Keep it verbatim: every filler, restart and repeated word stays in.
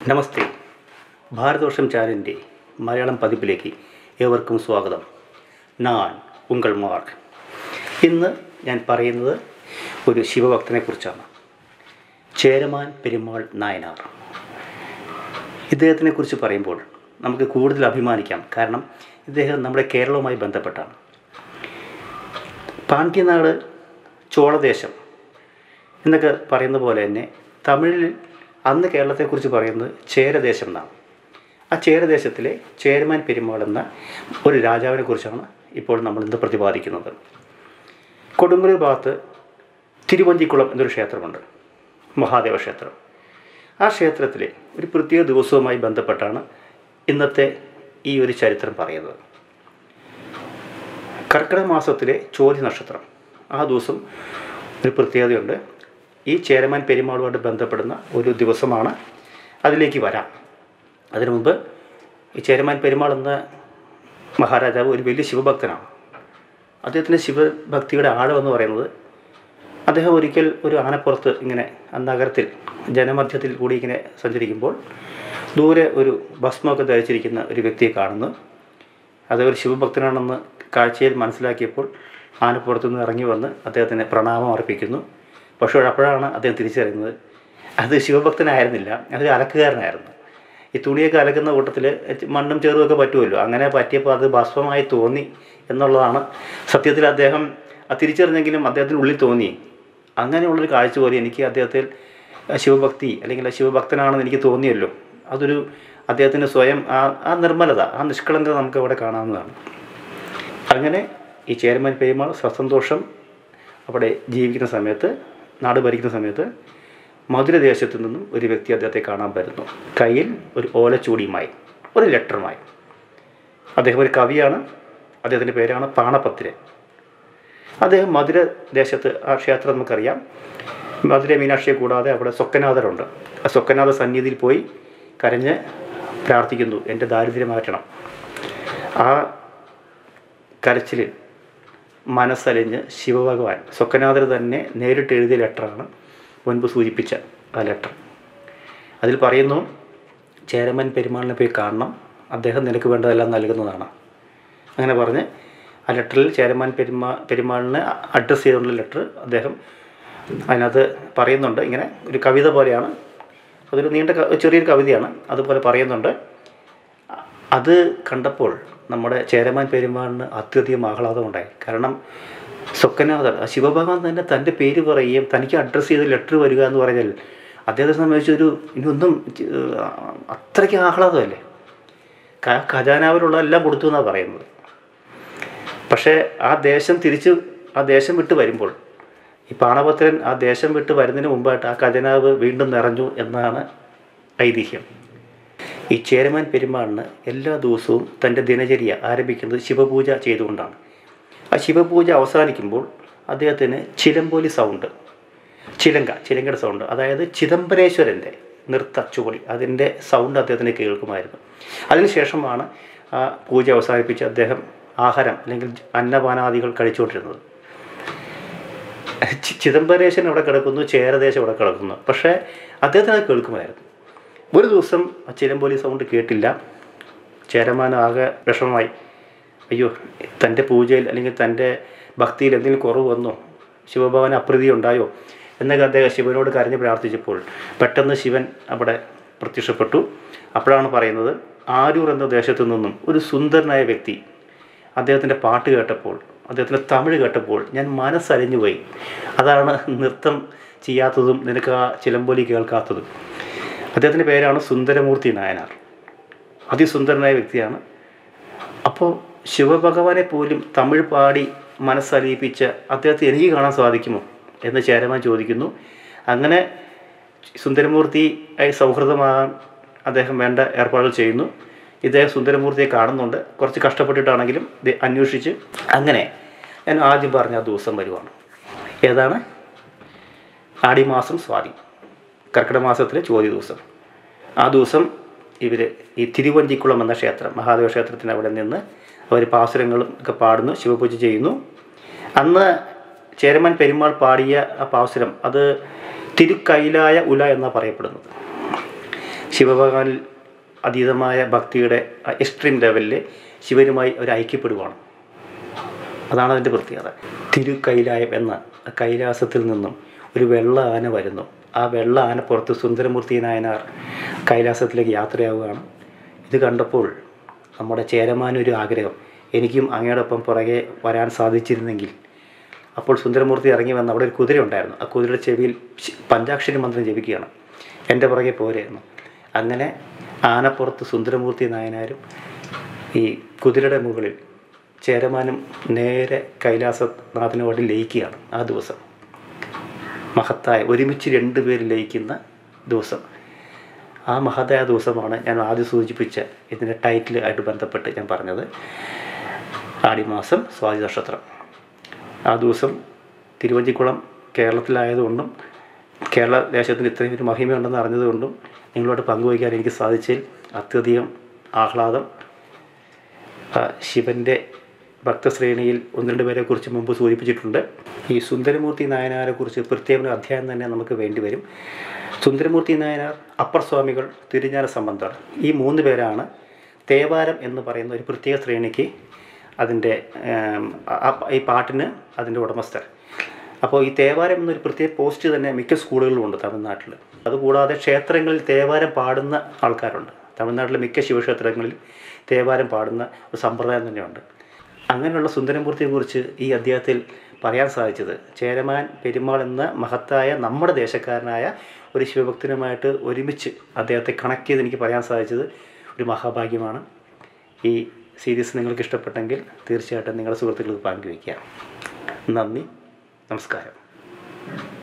നമസ്തേ. ഭാരതവർഷം ചാനലിൻ്റെ മലയാളം പതിപ്പിലേക്ക് ഏവർക്കും സ്വാഗതം. ഞാൻ ഉങ്കൾ മാർക്ക്. ഇന്ന് ഞാൻ പറയുന്നത് ഒരു ശിവഭക്തനെക്കുറിച്ചാണ്. ചേരമാൻ പെരുമാൾ നായനാർ. ഇദ്ദേഹത്തിനെക്കുറിച്ച് പറയുമ്പോൾ നമുക്ക് കൂടുതൽ അഭിമാനിക്കാം. കാരണം ഇദ്ദേഹം നമ്മുടെ കേരളവുമായി ബന്ധപ്പെട്ടാണ്. പാണ്ഡ്യനാട്, ചോളദേശം എന്നൊക്കെ പറയുന്ന പോലെ തന്നെ തമിഴിൽ അന്ന് കേരളത്തെക്കുറിച്ച് പറയുന്നത് ചേരദേശം എന്നാണ്. ആ ചേരദേശത്തിലെ ചേരമാൻ പെരുമാൾ എന്ന ഒരു രാജാവിനെ കുറിച്ചാണ് ഇപ്പോൾ നമ്മൾ ഇന്ന് പ്രതിപാദിക്കുന്നത്. കൊടുങ്ങല്ലൂർ ഭാഗത്ത് തിരുവഞ്ചിക്കുളം എന്നൊരു ക്ഷേത്രമുണ്ട്, മഹാദേവ ക്ഷേത്രം. ആ ക്ഷേത്രത്തിലെ ഒരു പ്രത്യേക ദിവസവുമായി ബന്ധപ്പെട്ടാണ് ഇന്നത്തെ ഈ ഒരു ചരിത്രം പറയുന്നത്. കർക്കിടക മാസത്തിലെ ചോതി നക്ഷത്രം. ആ ദിവസം ഒരു പ്രത്യേകതയുണ്ട്. ഈ ചേരമാൻ പെരുമാളുമായിട്ട് ബന്ധപ്പെടുന്ന ഒരു ദിവസമാണ്. അതിലേക്ക് വരാം. അതിനു മുമ്പ് ഈ ചേരമാൻ പെരുമാൾ എന്ന മഹാരാജാവ് ഒരു വലിയ ശിവഭക്തനാണ്. അദ്ദേഹത്തിൻ്റെ ശിവഭക്തിയുടെ ആഴമെന്ന് പറയുന്നത്, അദ്ദേഹം ഒരിക്കൽ ഒരു ആനപ്പുറത്ത് ഇങ്ങനെ നഗരത്തിൽ ജനമധ്യത്തിൽ കൂടി ഇങ്ങനെ സഞ്ചരിക്കുമ്പോൾ ദൂരെ ഒരു ഭസ്മമൊക്കെ ധരിച്ചിരിക്കുന്ന ഒരു വ്യക്തിയെ കാണുന്നു. അത് ഒരു ശിവഭക്തനാണെന്ന് കാഴ്ചയിൽ മനസ്സിലാക്കിയപ്പോൾ ആനപ്പുറത്തു നിന്ന് ഇറങ്ങി വന്ന് അദ്ദേഹത്തിന് പ്രണാമം അർപ്പിക്കുന്നു. പക്ഷേ അപ്പോഴാണ് അദ്ദേഹം തിരിച്ചറിയുന്നത് അത് ശിവഭക്തനായിരുന്നില്ല, അതൊരു അലക്കുകാരനായിരുന്നു. ഈ തുണിയൊക്കെ അലക്കുന്ന കൂട്ടത്തിൽ മണ്ണും ചേറുമൊക്കെ പറ്റുമല്ലോ. അങ്ങനെ പറ്റിയപ്പോൾ അത് ഭസ്മമായി തോന്നി എന്നുള്ളതാണ് സത്യത്തിൽ. അദ്ദേഹം തിരിച്ചറിഞ്ഞെങ്കിലും അദ്ദേഹത്തിന് ഉള്ളിൽ തോന്നി. അങ്ങനെയുള്ളൊരു കാഴ്ച പോലെ എനിക്ക് അദ്ദേഹത്തിൽ ശിവഭക്തി അല്ലെങ്കിൽ ശിവഭക്തനാണെന്ന് എനിക്ക് തോന്നിയല്ലോ. അതൊരു അദ്ദേഹത്തിന് സ്വയം ആ ആ നിർമ്മലത, ആ നിഷ്കളങ്കത നമുക്ക് അവിടെ കാണാവുന്നതാണ്. അങ്ങനെ ഈ ചേരമാൻ പെരുമാൾ സസന്തോഷം അവിടെ ജീവിക്കുന്ന സമയത്ത്, നാട് ഭരിക്കുന്ന സമയത്ത്, മധുരദേശത്തു നിന്നും ഒരു വ്യക്തി അദ്ദേഹത്തെ കാണാൻ വരുന്നു. കയ്യിൽ ഒരു ഓലച്ചൂടിയുമായി, ഒരു ലെറ്ററുമായി. അദ്ദേഹം ഒരു കവിയാണ്. അദ്ദേഹത്തിൻ്റെ പേരാണ് പാണപത്രൻ. അദ്ദേഹം മധുര ദേശത്ത്, ആ ക്ഷേത്രം നമുക്കറിയാം, മധുര മീനാക്ഷിയെ കൂടാതെ അവിടെ സ്വക്കനാഥരുണ്ട്. ആ സ്വക്കനാഥ സന്നിധിയിൽ പോയി കരഞ്ഞ് പ്രാർത്ഥിക്കുന്നു, എൻ്റെ ദാരിദ്ര്യം മാറ്റണം. ആ കരച്ചിലിൽ മനസ്സലിഞ്ഞ് ശിവഭഗവാൻ സ്വക്കനാഥർ തന്നെ നേരിട്ട് എഴുതിയ ലെറ്ററാണ് മുൻപ് സൂചിപ്പിച്ച ആ ലെറ്റർ. അതിൽ പറയുന്നു, ചേരമാൻ പെരുമാളിനെ പോയി കാണണം, അദ്ദേഹം നിനക്ക് വേണ്ടതെല്ലാം നൽകുന്നതാണ്. അങ്ങനെ പറഞ്ഞ് ആ ലെറ്ററിൽ ചേരമാൻ പെരുമാ പെരുമാളിനെ അഡ്രസ്സ് ചെയ്തുകൊണ്ടുള്ള ലെറ്റർ അദ്ദേഹം അതിനകത്ത് പറയുന്നുണ്ട്. ഇങ്ങനെ ഒരു കവിത പോലെയാണ്, അതൊരു നീണ്ട ചെറിയൊരു കവിതയാണ്. അതുപോലെ പറയുന്നുണ്ട്. അത് കണ്ടപ്പോൾ നമ്മുടെ ചേരമാൻ പെരുമാളിന് അത്യധികം ആഹ്ലാദമുണ്ടായി. കാരണം സ്വക്കനാഥർ, ആ ശിവഭഗവാൻ തന്നെ തൻ്റെ പേര് പറയുകയും തനിക്ക് അഡ്രസ്സ് ചെയ്ത് ലെറ്റർ വരിക എന്ന് പറഞ്ഞാൽ അദ്ദേഹത്തെ സംബന്ധിച്ചൊരു ഇനിയൊന്നും അത്രയ്ക്ക് ആഹ്ലാദമല്ലേ. ഖജാനാവിലുള്ള എല്ലാം കൊടുത്തു എന്നാണ് പറയുന്നത്. പക്ഷേ ആ ദേശം തിരിച്ച് ആ ദേശം വിട്ട് വരുമ്പോൾ, ഈ പാണപത്രൻ ആ ദേശം വിട്ട് വരുന്നതിന് മുമ്പായിട്ട് ആ ഖജനാവ് വീണ്ടും നിറഞ്ഞു എന്നാണ് ഐതിഹ്യം. ഈ ചേരമാൻ പെരുമാളിന് എല്ലാ ദിവസവും തൻ്റെ ദിനചര്യ ആരംഭിക്കുന്നത് ശിവപൂജ ചെയ്തുകൊണ്ടാണ്. ആ ശിവപൂജ അവസാനിക്കുമ്പോൾ അദ്ദേഹത്തിന് ചിലമ്പോലി സൗണ്ട്, ചിലങ്ക ചിലങ്കയുടെ സൗണ്ട്, അതായത് ചിദംബരേശ്വരൻ്റെ നൃത്ത ചുവടി, അതിൻ്റെ സൗണ്ട് അദ്ദേഹത്തിന് കേൾക്കുമായിരുന്നു. അതിനുശേഷമാണ് ആ പൂജ അവസാനിപ്പിച്ച് അദ്ദേഹം ആഹാരം അല്ലെങ്കിൽ അന്നപാനാദികൾ കഴിച്ചുകൊണ്ടിരുന്നത്. ചിദംബരേശ്വരൻ അവിടെ കിടക്കുന്നു, ചേരദേശം അവിടെ കിടക്കുന്നു. പക്ഷേ അദ്ദേഹത്തിന് അത് കേൾക്കുമായിരുന്നു. ഒരു ദിവസം ആ ചിലമ്പോലി സൗണ്ട് കേട്ടില്ല. ചേരമാൻ ആകെ വിഷമമായി. അയ്യോ, തൻ്റെ പൂജയിൽ അല്ലെങ്കിൽ തൻ്റെ ഭക്തിയിൽ എന്തെങ്കിലും കുറവ് വന്നോ, ശിവഭഗവാന് അപ്രീതി ഉണ്ടായോ എന്നൊക്കെ അദ്ദേഹം ശിവനോട് കരഞ്ഞ് പ്രാർത്ഥിച്ചപ്പോൾ പെട്ടെന്ന് ശിവൻ അവിടെ പ്രത്യക്ഷപ്പെട്ടു. അപ്പോഴാണ് പറയുന്നത്, ആരൂർ എന്ന ദേശത്തു നിന്നും ഒരു സുന്ദരനായ വ്യക്തി അദ്ദേഹത്തിൻ്റെ പാട്ട് കേട്ടപ്പോൾ, അദ്ദേഹത്തിൻ്റെ തമിഴ് കേട്ടപ്പോൾ ഞാൻ മനസ്സലിഞ്ഞു പോയി. അതാണ് നൃത്തം ചെയ്യാത്തതും നിനക്ക് ആ ചിലമ്പോലി കേൾക്കാത്തതും. അദ്ദേഹത്തിൻ്റെ പേരാണ് സുന്ദരമൂർത്തി നായനാർ. അതിസുന്ദരനായ വ്യക്തിയാണ്. അപ്പോൾ ശിവഭഗവാനെ പോലും തമിഴ് പാടി മനസ്സലിയിപ്പിച്ച അദ്ദേഹത്തെ എനിക്ക് കാണാൻ സാധിക്കുമോ എന്ന് ചേരമാൻ ചോദിക്കുന്നു. അങ്ങനെ സുന്ദരമൂർത്തി ആയി സൗഹൃദമാകാൻ അദ്ദേഹം വേണ്ട ഏർപ്പാടുകൾ ചെയ്യുന്നു. ഇദ്ദേഹം സുന്ദരമൂർത്തിയെ കാണുന്നുണ്ട്. കുറച്ച് കഷ്ടപ്പെട്ടിട്ടാണെങ്കിലും ഇത് അന്വേഷിച്ച്, അങ്ങനെ ഞാൻ ആദ്യം പറഞ്ഞ ആ ദിവസം വരുവാണ്. ഏതാണ്? ആടിമാസം സ്വാതി, കർക്കിടക മാസത്തിലെ ചോതി ദിവസം. ആ ദിവസം ഇവർ ഈ തിരുവഞ്ചിക്കുളം എന്ന ക്ഷേത്രം, മഹാദേവ ക്ഷേത്രത്തിന് അവിടെ നിന്ന് അവർ പാസുരങ്ങളും ഒക്കെ പാടുന്നു, ശിവപൂജ ചെയ്യുന്നു. അന്ന് ചേരമാൻ പെരുമാൾ പാടിയ ആ പാസുരം അത് തിരുക്കൈലായ ഉല എന്നാണ് പറയപ്പെടുന്നത്. ശിവഭഗവാനിൽ അതീതമായ ഭക്തിയുടെ എക്സ്ട്രീം ലെവലിൽ ശിവനുമായി ഒരു ഐക്യപ്പെടുവാണ്. അതാണ് അതിൻ്റെ പ്രത്യേകത. തിരു കൈലായം എന്ന കൈലാസത്തിൽ നിന്നും ഒരു വെള്ള ആന വരുന്നു. ആ വെള്ള ആനപ്പുറത്ത് സുന്ദരമൂർത്തി നായനാർ കൈലാസത്തിലേക്ക് യാത്രയാവുകയാണ്. ഇത് കണ്ടപ്പോൾ നമ്മുടെ ചേരമാനൊരു ആഗ്രഹം, എനിക്കും അങ്ങയോടൊപ്പം പുറകെ വരാൻ സാധിച്ചിരുന്നെങ്കിൽ. അപ്പോൾ സുന്ദരമൂർത്തി ഇറങ്ങി വന്ന് അവിടെ ഒരു കുതിര ഉണ്ടായിരുന്നു. ആ കുതിരയുടെ ചെവിയിൽ പഞ്ചാക്ഷരി മന്ത്രം ജപിക്കുകയാണ്, എൻ്റെ പുറകെ പോരെയെന്ന്. അങ്ങനെ ആനപ്പുറത്ത് സുന്ദരമൂർത്തി നായനാരും ഈ കുതിരയുടെ മുകളിൽ ചേരമാനും നേരെ കൈലാസനാഥനുമായിട്ട് ലയിക്കുകയാണ്. ആ ദിവസം മഹത്തായ ഒരുമിച്ച് രണ്ടുപേര് ലയിക്കുന്ന ദിവസം. ആ മഹത്തായ ദിവസമാണ് ഞാൻ ആദ്യം സൂചിപ്പിച്ച ഇതിൻ്റെ ടൈറ്റിൽ ആയിട്ട് ബന്ധപ്പെട്ട് ഞാൻ പറഞ്ഞത്. ആടിമാസം സ്വാതി നക്ഷത്രം. ആ ദിവസം തിരുവഞ്ചിക്കുളം കേരളത്തിലായതുകൊണ്ടും കേരള ദേശത്തിന് ഇത്രയും ഒരു മഹിമയുണ്ടെന്ന് അറിഞ്ഞതുകൊണ്ടും നിങ്ങളോട് പങ്കുവയ്ക്കാൻ എനിക്ക് സാധിച്ചതിൽ അത്യധികം ആഹ്ലാദം. ശിവൻ്റെ ഭക്തശ്രേണിയിൽ ഒന്ന് രണ്ട് പേരെക്കുറിച്ച് മുമ്പ് സൂചിപ്പിച്ചിട്ടുണ്ട്. ഈ സുന്ദരമൂർത്തി നായനാരെക്കുറിച്ച് പ്രത്യേക ഒരു അധ്യായം തന്നെ നമുക്ക് വേണ്ടി വരും. സുന്ദരമൂർത്തി നായനാർ, അപ്പർ സ്വാമികൾ, തിരുஞான സംബന്ധർ, ഈ മൂന്ന് പേരാണ് തേവാരം എന്ന് പറയുന്ന ഒരു പ്രത്യേക ശ്രേണിക്ക് അതിൻ്റെ ഈ പാട്ടിന് അതിൻ്റെ ഉടമസ്ഥർ. അപ്പോൾ ഈ തേവാരം എന്നൊരു പ്രത്യേക പോസ്റ്റ് തന്നെ മിക്ക സ്കൂളുകളിലും ഉണ്ട് തമിഴ്നാട്ടിൽ. അതുകൂടാതെ ക്ഷേത്രങ്ങളിൽ തേവാരം പാടുന്ന ആൾക്കാരുണ്ട്. തമിഴ്നാട്ടിലെ മിക്ക ശിവക്ഷേത്രങ്ങളിൽ തേവാരം പാടുന്ന ഒരു സമ്പ്രദായം തന്നെയുണ്ട്. അങ്ങനെയുള്ള സുന്ദരമൂർത്തിയെക്കുറിച്ച് ഈ അധ്യായത്തിൽ പറയാൻ സാധിച്ചത് ചേരമാൻ പെരുമാൾ എന്ന മഹത്തായ നമ്മുടെ ദേശക്കാരനായ ഒരു ശിവഭക്തനുമായിട്ട് ഒരുമിച്ച് അദ്ദേഹത്തെ കണക്ട് ചെയ്ത് എനിക്ക് പറയാൻ സാധിച്ചത് ഒരു മഹാഭാഗ്യമാണ്. ഈ സീരീസ് നിങ്ങൾക്ക് ഇഷ്ടപ്പെട്ടെങ്കിൽ തീർച്ചയായിട്ടും നിങ്ങളുടെ സുഹൃത്തുക്കൾക്ക് പങ്കുവയ്ക്കുക. നന്ദി, നമസ്കാരം.